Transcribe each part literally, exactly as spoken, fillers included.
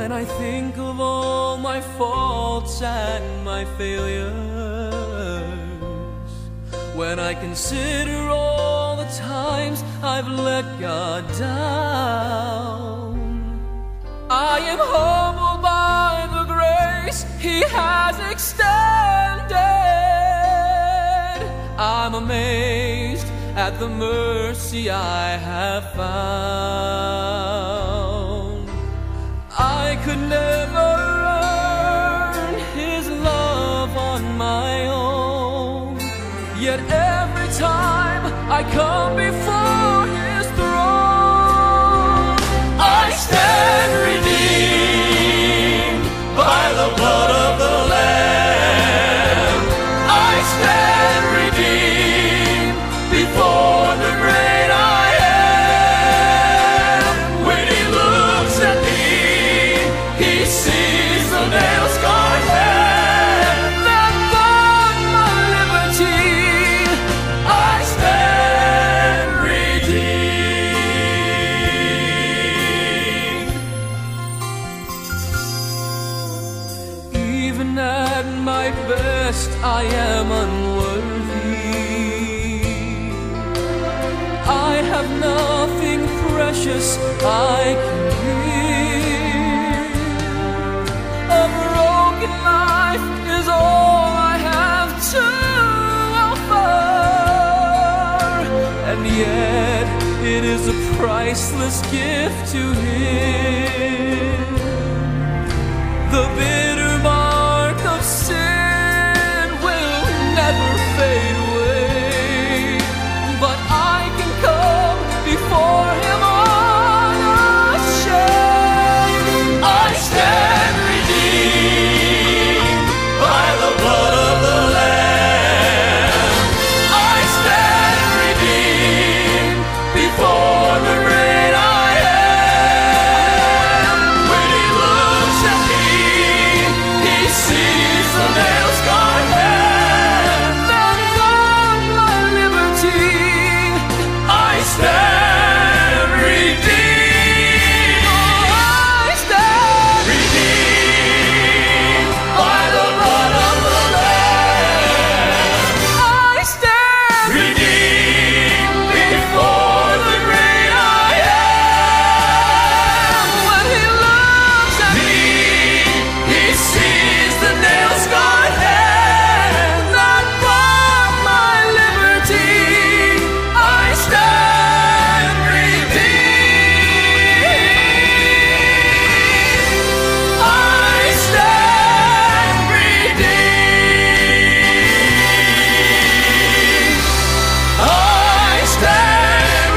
when I think of all my faults and my failures, when I consider all the times I've let God down, I am humbled by the grace He has extended. I'm amazed at the mercy I have found. I could never earn His love on my own, yet every time I come before His throne, I stand redeemed by the blood of the Lamb. I stand redeemed before the great I am. When He looks at me, He sees the nail-scarred hand that bought my liberty. I stand redeemed. Even at my best, I am unworthy. I have nothing precious I can give. A broken life is all I have to offer, and yet it is a priceless gift to Him. The bitter mark of sin will never fade away, but I can come before Him unashamed. I stand redeemed by the blood of the Lamb. I stand redeemed before the great I am. When He looks at me, He sees the nail-scarred hand that bought my liberty. I stand redeemed. I stand redeemed by the blood of the Lamb. I stand redeemed before the great I am. When He looks at me, He sees the nail-scarred hand that bought my liberty. I stand redeemed. I stand redeemed. I stand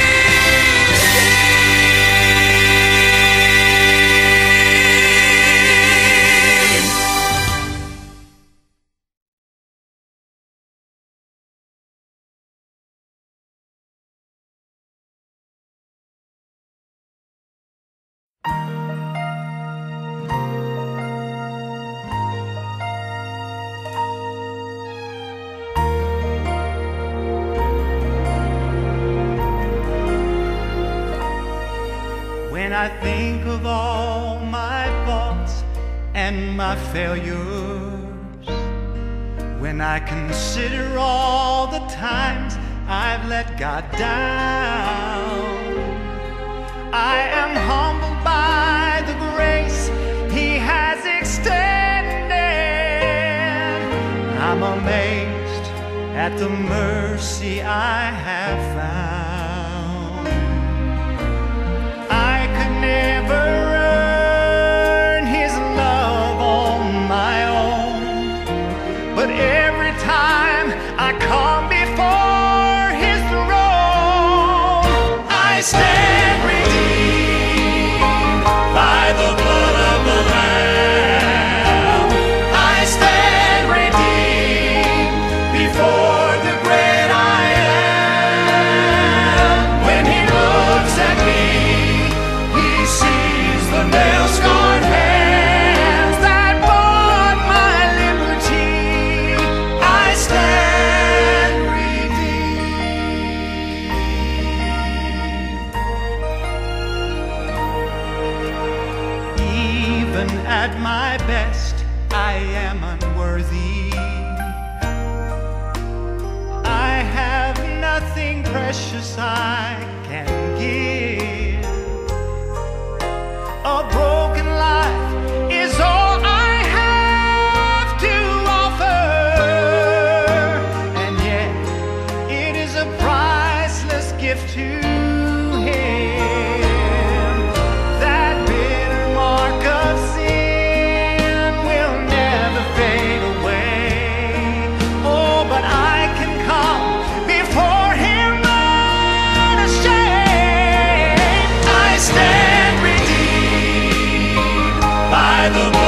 When I think of all my faults and my failures, when I consider all the times I've let God down, I am humbled by the grace He has extended. I'm amazed at the mercy I have found. I could never earn His love on my own, but every time I come before His throne, I stand redeemed by the blood of the Lamb. I stand redeemed before the great I am. Even at my best, I am unworthy. I have nothing precious I can give. A broken life is all I have to offer, and yet it is a priceless gift to him. That bitter mark of sin will never fade away. Oh, but I can come before him unashamed. I stand redeemed by the